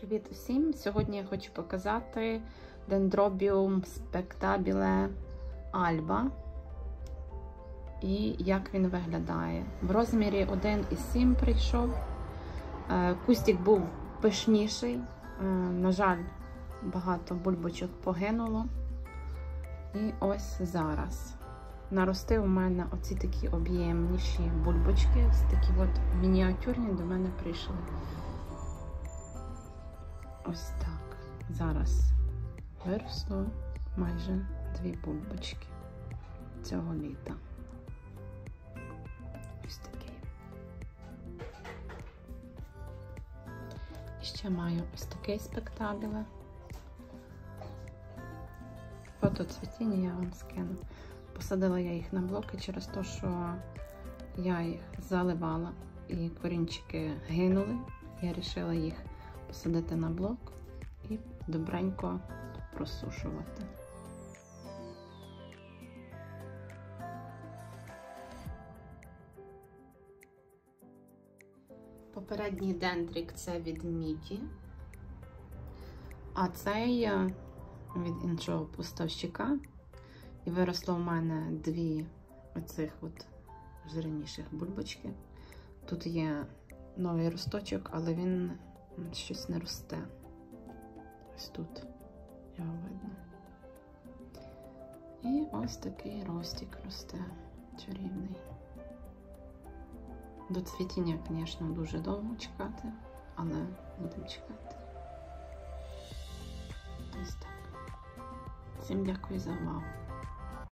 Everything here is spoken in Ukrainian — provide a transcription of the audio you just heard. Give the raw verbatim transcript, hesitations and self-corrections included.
Привіт усім! Сьогодні я хочу показати Dendrobium spectabile alba і як він виглядає. В розмірі один і сім прийшов. Кустик був пишніший. На жаль, багато бульбочок погинуло. І ось зараз. Нарости у мене оці такі об'ємніші бульбочки, ось такі от мініатюрні до мене прийшли. Ось так. Зараз виросло майже дві бульбочки цього літа. Ось такі. І ще маю ось такий спектабіле. Фото цвітіння я вам скину. Посадила я їх на блоки через те, що я їх заливала і корінчики гинули. Я вирішила їх посадити на блок і добренько просушувати. Попередній дендрик це від Міді, а цей від іншого поставщика. І виросло в мене дві оцих от жирніших бульбочки. Тут є новий росточок, але він щось не росте. Ось тут його видно. І ось такий ростик росте, чарівний. До цвітіння, звісно, дуже довго чекати, але будемо чекати. Ось так. Всім дякую за увагу.